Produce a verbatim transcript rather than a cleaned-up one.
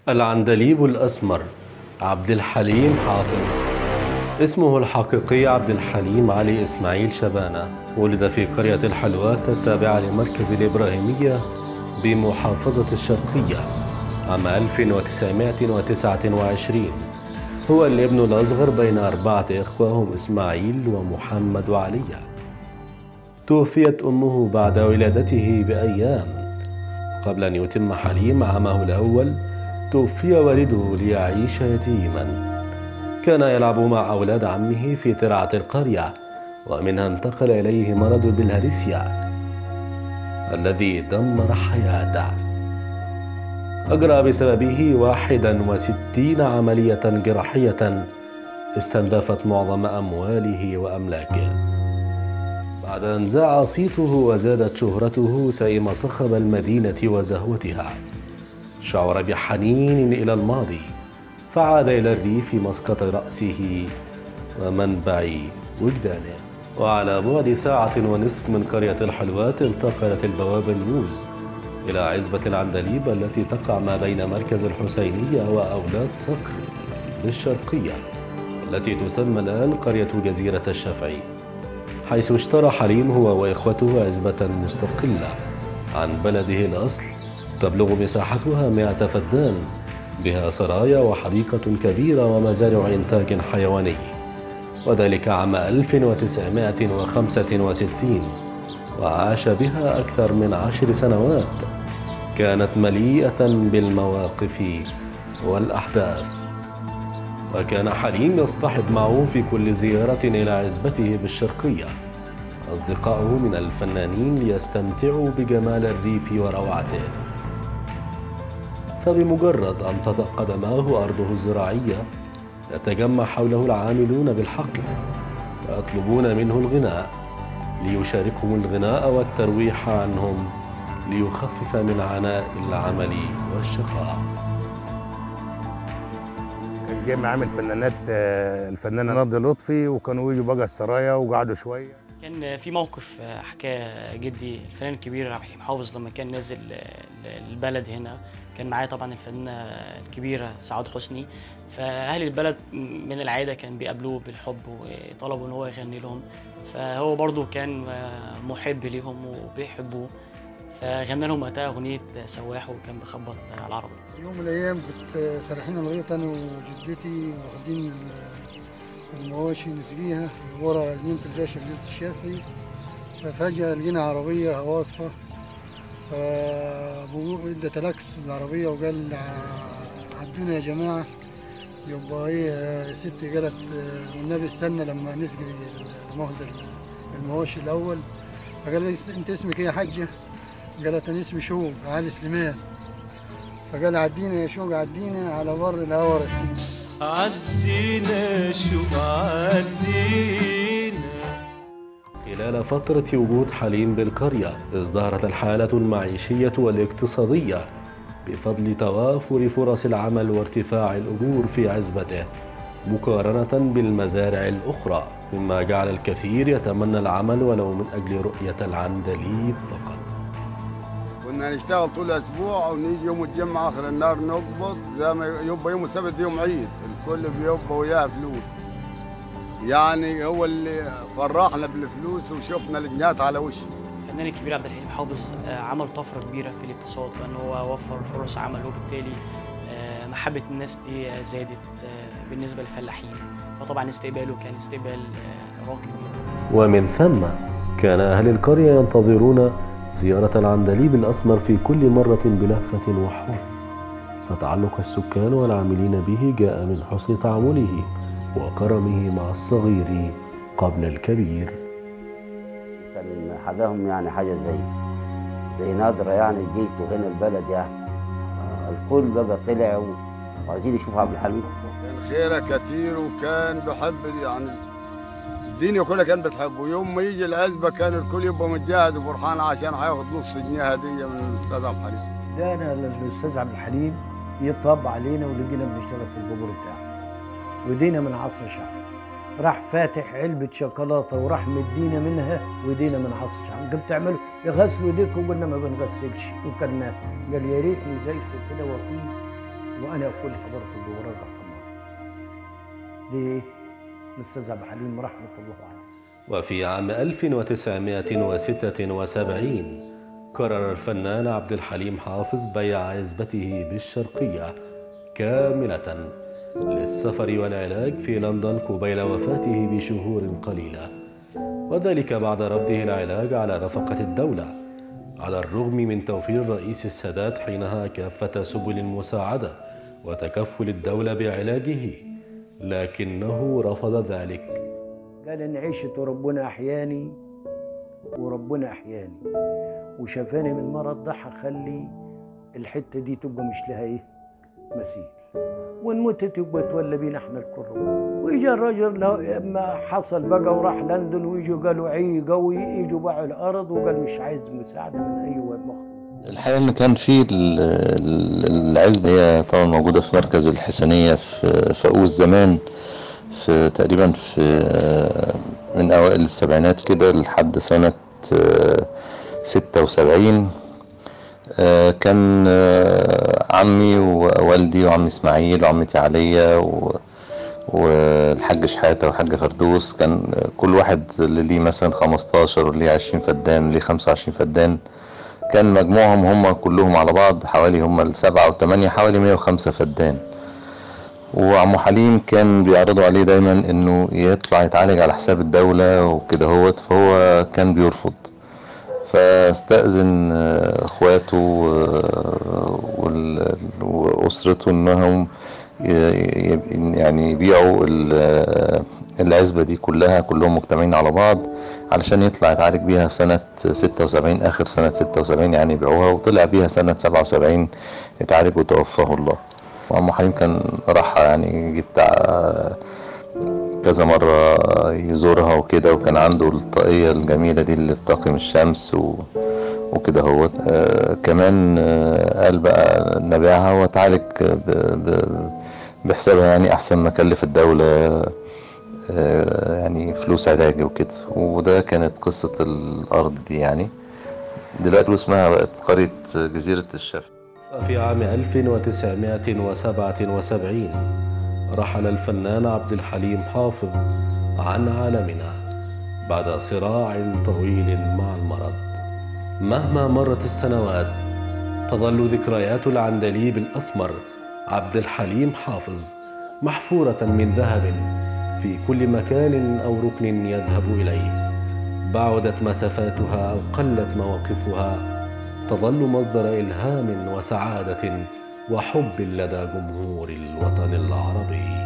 العندليب الأسمر عبد الحليم حافظ. اسمه الحقيقي عبد الحليم علي إسماعيل شبانة. ولد في قرية الحلوات التابعة لمركز الإبراهيمية بمحافظة الشرقية عام ألف وتسعمائة وتسعة وعشرين. هو الابن الأصغر بين أربعة إخوة هم إسماعيل ومحمد وعلي. توفيت أمه بعد ولادته بأيام. قبل أن يتم حليم عامه الأول توفي والده ليعيش يتيما. كان يلعب مع أولاد عمه في ترعة القرية، ومنها انتقل إليه مرض البلهارسيا الذي دمر حياته. أجرى بسببه واحدا وستين عملية جراحية استنزفت معظم أمواله وأملاكه. بعد أن زاع صيته وزادت شهرته سئم صخب المدينة وزهوتها. شعر بحنين إلى الماضي، فعاد إلى الريف مسقط رأسه ومنبع وجدانه. وعلى بعد ساعة ونصف من قرية الحلوات انتقلت البوابة نيوز إلى عزبة العندليب التي تقع ما بين مركز الحسينية وأولاد صقر بالشرقية، التي تسمى الآن قرية جزيرة الشافعي، حيث اشترى حليم هو وإخوته عزبة مستقلة عن بلده الأصل تبلغ مساحتها مئة فدان، بها سرايا وحديقة كبيرة ومزارع إنتاج حيواني، وذلك عام ألف وتسعمائة وخمسة وستين. وعاش بها أكثر من عشر سنوات كانت مليئة بالمواقف والأحداث. وكان حليم يصطحب معه في كل زيارة إلى عزبته بالشرقية أصدقاؤه من الفنانين ليستمتعوا بجمال الريف وروعته. فبمجرد أن تطأ قدماه أرضه الزراعية يتجمع حوله العاملون بالحقل ويطلبون منه الغناء ليشاركهم الغناء والترويح عنهم ليخفف من عناء العمل والشقاء. كان جاي عامل فنانات الفنانة ناضية لطفي، وكانوا يجوا بقى السرايا وقعدوا شوية. كان في موقف حكاه جدي الفنان الكبير عبد الحليم حافظ لما كان نازل البلد هنا، كان معاه طبعا الفنانة الكبيرة سعاد حسني. فأهل البلد من العادة كان بيقابلوه بالحب وطلبوا إن هو يغني لهم، فهو برضو كان محب ليهم وبيحبوه، فغنى لهم وقتها أغنية سواح وكان بيخبط على العربية. يوم من الأيام كنت سارحين مريض أنا وجدتي واخدين المواشي نسقيها ورا جنينة الباشا في جنينة الشافعي، ففجأة لقينا عربية واقفة، فأبوه ادى تلاكس العربية وقال عدونا يا جماعة. يبقى هي ستي قالت والنبي استنى لما نسقي المخزن المواشي الأول. فقال لي أنت اسمك إيه يا حاجة؟ قالت أنا اسمي شوق علي سليمان. فقال عدينا يا شوق عدينا على بر الهوى رسينا. عدينا شوق عدينا. خلال فترة وجود حليم بالقرية ازدهرت الحالة المعيشية والاقتصادية بفضل توافر فرص العمل وارتفاع الأجور في عزبته مقارنة بالمزارع الأخرى، مما جعل الكثير يتمنى العمل ولو من أجل رؤية العندليب فقط. كنا نشتغل طول الأسبوع ونيجي يوم الجمعة آخر النهار نقبض، زي ما يبقى يوم السبت يوم عيد، الكل بيبقى وياه فلوس. يعني هو اللي فرحنا بالفلوس وشفنا الجنات على وشه. الفنان الكبير عبد الحليم حافظ عمل طفرة كبيرة في الاقتصاد، لأن هو وفر فرص عمل وبالتالي محبة الناس دي زادت بالنسبة للفلاحين، فطبعا استقباله كان استقبال راقي. ومن ثم كان أهل القرية ينتظرون زيارة العندليب الأسمر في كل مرة بلهفة وحب، فتعلق السكان والعاملين به جاء من حسن تعامله وكرمه مع الصغير قبل الكبير. كان حداهم يعني حاجة زي زي نادرة، يعني جيتوا هنا البلد يعني الكل بقى طلع وعايزين يشوفوا عبد الحليم. كان خيره كتير وكان بحب يعني الدنيا كلها كان بتحبه. يوم ما يجي العزبة كان الكل يبقى متجهز وفرحان عشان هياخد نص جنيه هدية من الأستاذ عبد الحليم. دانا للأستاذ عبد الحليم يطب علينا ولقينا بنشتغل في الجبر بتاعه، ودينا من عصر شعب. راح فاتح علبة شوكولاتة وراح مدينا منها ودينا من عصر شعب. قلت بتعملوا يغسلوا ايديكم؟ قلنا ما بنغسلش وكلناه. قال يا ريت نزيته كده وفيه وانا اكلها برضه بورقه حمراء. دي الاستاذ عبد الحليم رحمه الله عليه. وفي عام ألف وتسعمائة وستة وسبعين قرر الفنان عبد الحليم حافظ بيع عزبته بالشرقية كاملة للسفر والعلاج في لندن قبيل وفاته بشهور قليلة، وذلك بعد رفضه العلاج على نفقة الدولة، على الرغم من توفير الرئيس السادات حينها كافة سبل المساعدة وتكفل الدولة بعلاجه، لكنه رفض ذلك. قال إن عشت وربنا أحياني وربنا أحياني وشافاني من المرض ده، هخلي الحتة دي تبقى مش لها إيه مثيل، ونموت تبقى تولى بينا إحنا الكل. ويجي الراجل لما حصل بقى وراح لندن، ويجوا قالوا عي قوي، يجوا باعوا الأرض وقال مش عايز مساعدة من أي مخلوق. الحقيقة إن كان في العزبة هي طبعا موجودة في مركز الحسنية في فاقوس زمان، في تقريبا في من أوائل السبعينات كده لحد سنة ستة وسبعين. كان عمي ووالدي وعمي إسماعيل وعمتي عليا والحاج شحاتة والحاج فردوس، كان كل واحد اللي ليه مثلا خمستاشر واللي ليه عشرين فدان واللي ليه خمسة وعشرين فدان. كان مجموعهم هم كلهم على بعض حوالي هم السبعة والثمانية حوالي مئة وخمسة فدان. وعمو حليم كان بيعرضوا عليه دايما انه يطلع يتعالج على حساب الدولة وكده هوت، فهو كان بيرفض. فاستأذن اخواته واسرته انهم يعني يبيعوا العزبة دي كلها، كلهم مجتمعين على بعض علشان يطلع يتعالج بيها في سنة ستة وسبعين، آخر سنة ستة وسبعين يعني يبيعوها، وطلع بيها سنة سبعة وسبعين يتعالج وتوفاه الله. وعمو حليم كان راحها يعني بتاع كذا مرة يزورها وكده، وكان عنده الطاقية الجميلة دي اللي بتقي الشمس وكده هو. آه كمان آه قال بقى نبيعها وتعالج بحسابها، يعني أحسن ما كلف الدولة يعني فلوس علاج وكده. وده كانت قصة الأرض دي. يعني دلوقتي اسمها بقت قرية جزيرة الشفا. في عام ألف وتسعمائة وسبعة وسبعين رحل الفنان عبد الحليم حافظ عن عالمنا بعد صراع طويل مع المرض. مهما مرت السنوات تظل ذكريات العندليب الأسمر عبد الحليم حافظ محفورة من ذهب في كل مكان أو ركن يذهب إليه. بعدت مسافاتها أو قلت مواقفها، تظل مصدر إلهام وسعادة وحب لدى جمهور الوطن العربي.